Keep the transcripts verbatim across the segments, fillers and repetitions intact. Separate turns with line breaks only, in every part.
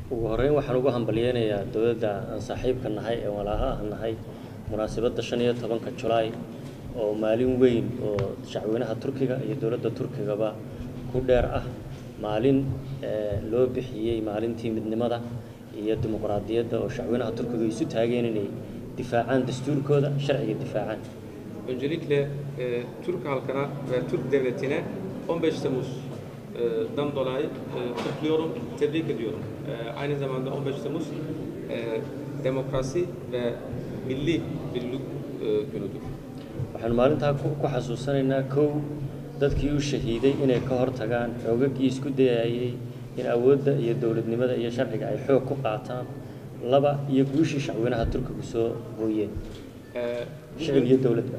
ugu horeyn waxaan ugu hambalyeeynaa dawladda aan saaxiibka nahay ee walaalaha nahay munaasabadda shan iyo tobanka July oo maalin weyn oo shacweynaha Turkiga iyo dawladda Turkigaba ku dheer ah maalin loo bixiyay maalintii midnimada iyo dimuqraadiyadda oo shacweynaha Turkiga isu taageen inay difaacaan dastuurkooda sharciga difaacaan.
Öncelikle e, Türk halkına ve Türk devletine on beş Temmuz e, dan dolayı e, kutluyorum, tebrik ediyorum. E, aynı zamanda on beş Temmuz e, demokrasi ve milli birlik e, günüdür.
Waxaan maalintaa ku xasuusanaynaa kow dadkii u shahiiday inay ka hortagaan xoogagii isku dayayay in awoodda iyo dawladnimada iyo sharciga ay xoog ku qaataan laba iyo guushii shacweynaha Turkiga soo hooyeen shacab iyo dawladda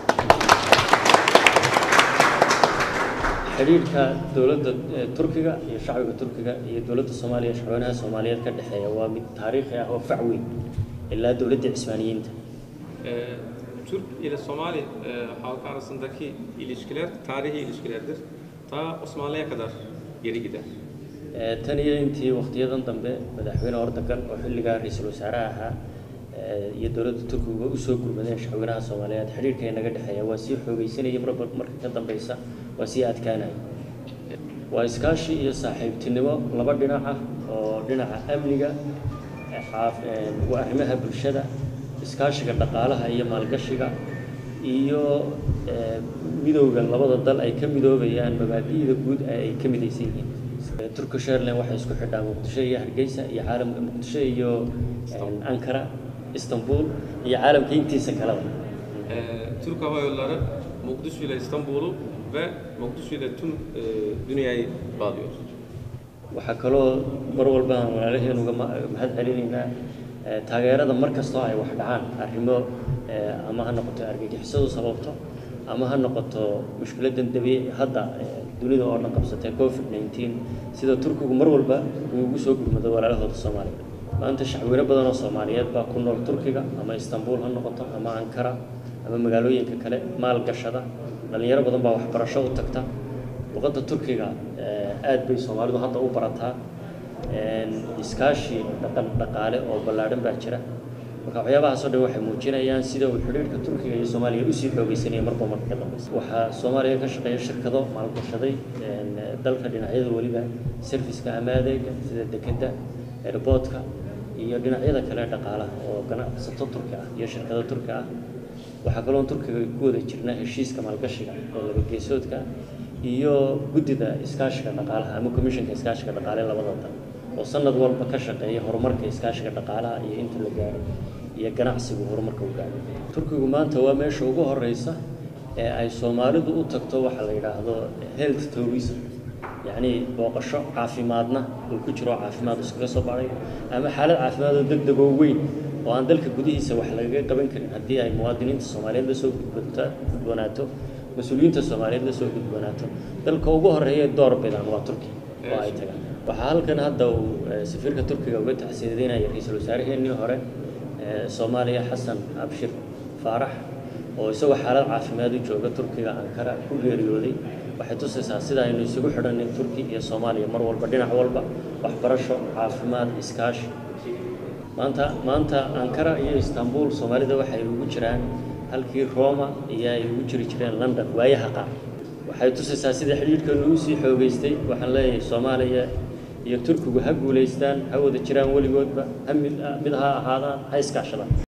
xiriirka dawladda Turkiga iyo shacabka Turkiga iyo dawladda Soomaaliya shacweynaha Soomaaliyeed ka dhaxeeya waa mid taariikhi ah oo fac weyn ilaa dawladda Cismaaniyiinta.
Türk ile Somali halkı arasındaki ilişkiler tarihi ilişkilerdir. Ta Osmanlı'ya kadar geri gider.
tan iyo intii waqtiyadan dambe madaxweyne Erdogan oo xilliga ra'iisul wasaaraha iyo dawladda Turkiga u soo gurmadeen shacweynaha Soomaaliyeed xiriirka naga dhaxeeya waa si xoogaysanaya marba marka ka dambaysa waa si adkaanay. waa iskaashi iyo saaxiibtinimo laba dhinac ah oo dhinaca amniga waa arrimaha bulshada iskaashiga dhaqaalaha iyo maalgashiga iyo midowga labada dal ay ka midoobayaan mabaadi'da guud ay ka midaysan yihiin. Turkish Airlines waxay isku xidhaa Muqdisho iyo Hargeysa iyo caalamka Muqdisho iyo Ankara, Istanbul iyo caalamka intiisa kale.
Türk Hava Yolları Muqdisho ile İstanbul'u ve Muqdisho ile tüm dünyayı bağlıyor.
Waxa kaloo mar walba walaalaheena uga mahad celinaynaa taageerada markastoo ay wax dhacaan arrimo ama ha noqoto argagixisadu sababto ama ha noqoto mushkiladan dabiici hadda dunida oo dhan qabsatay covid nineteen sida Turkigu mar walba uu ugu soo gurmado walaalahooda Soomaaliyeed. maanta shacweyne badan oo Soomaaliyeed baa ku nool Turkiga ama Istanbul ha noqoto ama Ankara ama magaalooyinka kale maal gashada dhalinyaro badan baa waxbarasho u tagta luqadda Turkiga aad bay Soomaalidu hadda u barataa iskaashi dhaqan dhaqaale oo ballaaran baa jira. marka waxyaabahaas oo dhan waxay muujinayaan sida uu xiriirka Turkiga iyo Soomaaliya u sii xoogaysanaya marba marka ka dambaysa. waxaa Soomaaliya ka shaqeeya shirkado maalgashaday dalka dhinacyada waliba serviceka ama adeega sida dekedda airportka iyo dhinacyada kale dhaqaalaha oo ganacsato Turki ah iyo shirkado Turki ah. waxaa kaloo Turkiga ku wada jirna heshiiska maalgashiga ee laba geesoodka iyo guddida iskaashiga dhaqaalaha ama commissionka iskaashiga dhaqaalaha labada dal oo sanad walba ka shaqeeya horumarka iskaashiga dhaqaalaha iyo inta la gaaro iyo ganacsiga horumarka u gaaro. Turkigu maanta waa meesha ugu horeysa ee ay Soomaalidu u tagto waxa la yiraahdo health tourism yani booqasho caafimaadna uu ku jiro caafimaad iskaga soo baaray ama xaalad caafimaad oo degdeg oo weyn oo aan dalka gudihiisa wax laga qaban karin haddii ay muwaadiniinta Soomaaliyeed la soo gudboonato mas'uuliyiinta Soomaaliyeed la soo gudboonato dalka ugu horeeya door bidaan waa Turkiga oo ay tagaan. waxaa halkan hadda uu safiirka Turkiga uga taxsiinayay ra'iisul wasaaraheenii hore Soomaaliya Xasan Abshir Faarax oo isagoo xaalad caafimaad u jooga Turkiga Ankara ku geeriyooday. waxay tusaysaa sida aynu isugu xidhanay Turkiga iyo Soomaaliya mar walba dhinac walba waxbarasho caafimaad iskaashi. maanta maanta Ankara iyo Istanbul Soomaalida waxay ugu jiraan halkii Roma iyo ay ugu jiri jireen London waayaha qaar. waxay tusaysaa sida xiriirkoodu u sii xoogaystay. waxaan leeyahay Soomaaliya iyo Turkigu ha guuleystaan ha wada jiraan weligoodba ha mid ha ahaadaan ha iskaashadaan.